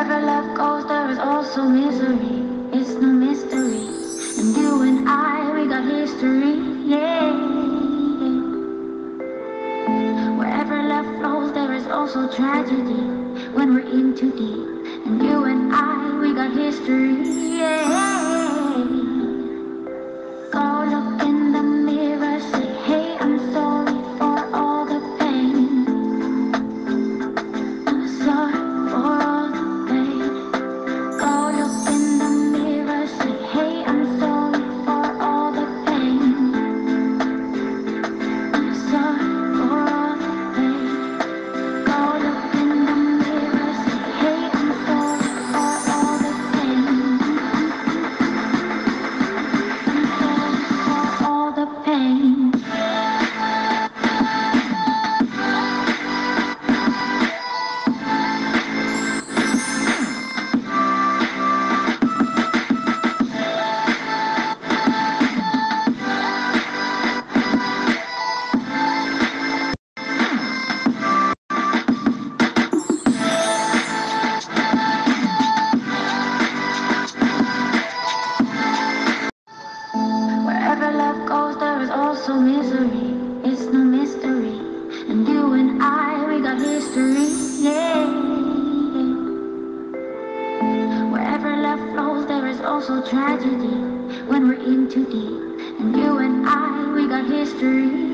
Wherever love goes, there is also misery. It's no mystery. And you and I, we got history. Yeah. Wherever love flows, there is also tragedy. When we're in too deep. And you and I, we got history. Yeah. Go look in the mirror, say, hey, I'm sorry for all the pain. I'm sorry for all the pain. Go look in the mirror, say, hey, I'm sorry for all the pain. I'm sorry for all the pain. Go look in the mirror, say, hey, I'm sorry for all the pain. I'm sorry for all the pain. Wherever love goes, there is also misery. It's no mystery. And you and I, we got history. Yeah. Wherever love flows, there is also tragedy. When we're in too deep. And you and I, we got history.